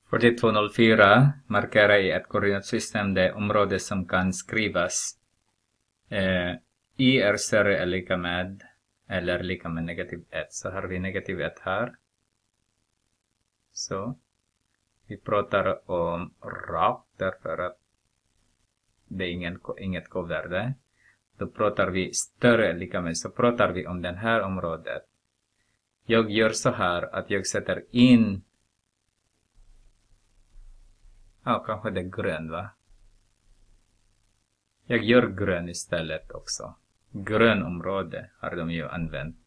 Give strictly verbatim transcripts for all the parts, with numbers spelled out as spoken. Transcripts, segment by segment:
fyrtiotvå noll fyra markerar i ett koordinatsystem det område som kan skrivas eh, i är större eller lika med eller lika med negativ ett. Så har vi negativ ett här. Så vi pratar om rakt därför att det är ingen, inget k-värde. Då pratar vi större eller lika med, så pratar vi om det här området. Jag gör så här att jag sätter in, ja kanske det är grön va? Jag gör grön istället också. Grön område har de ju använt.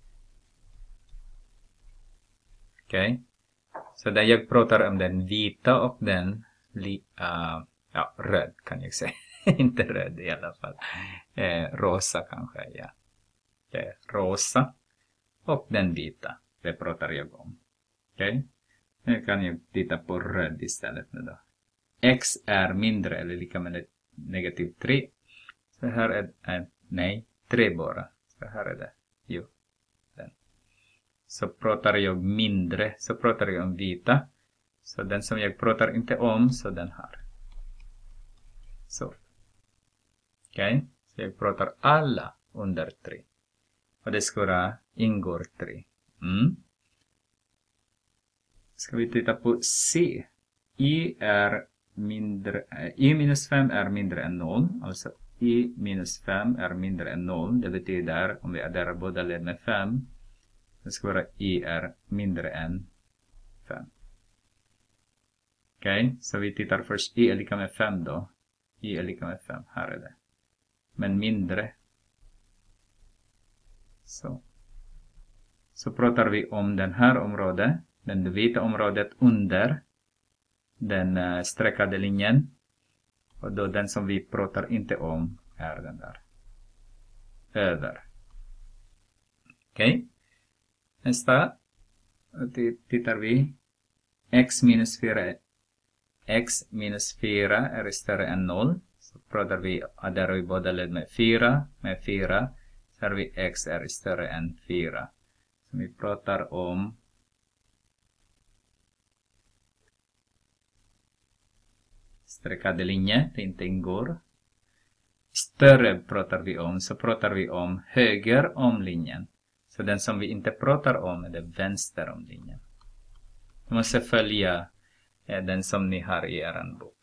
Okej. Okay. Så där jag pratar om den vita och den li, uh, ja, röd kan jag säga. Inte röd i alla fall. Eh, rosa kanske, ja. Okay. Rosa och den vita. Det pratar jag om. Okej. Okay. Nu kan jag titta på röd istället nu då. X är mindre eller lika med negativ tre. Så här är det, nej, tre bara. Så här är det, jo. Den. Så pratar jag mindre, så pratar jag om vita. Så den som jag pratar inte om, så den här. Så. Okej, okay. Så jag pratar alla under tre. Och det ska ingår tre. Mm. Ska vi titta på C. I är mindre, i minus fem är mindre än noll. Alltså i minus fem är mindre än noll. Det betyder, om vi adderar båda led med fem, det ska vara i är mindre än fem. Okej, okay, så vi tittar först i är lika med fem då. I är lika med fem, här är det. Men mindre. Så. Så pratar vi om den här området. Den vita området under den uh, streckade linjen. Och då den som vi pratar inte om är den där. Över. Okej. Okay. Nästa. Tittar vi. X minus fyra. X minus fyra är större än noll. Så pratar vi, adderar vi båda led med fyra. Med fyra. Så har vi x är större än fyra. Så vi pratar om streckade linje, det inte ingår. Större pratar vi om, så pratar vi om höger om linjen. Så den som vi inte pratar om är det vänster om linjen. Du måste följa eh, den som ni har i er bok.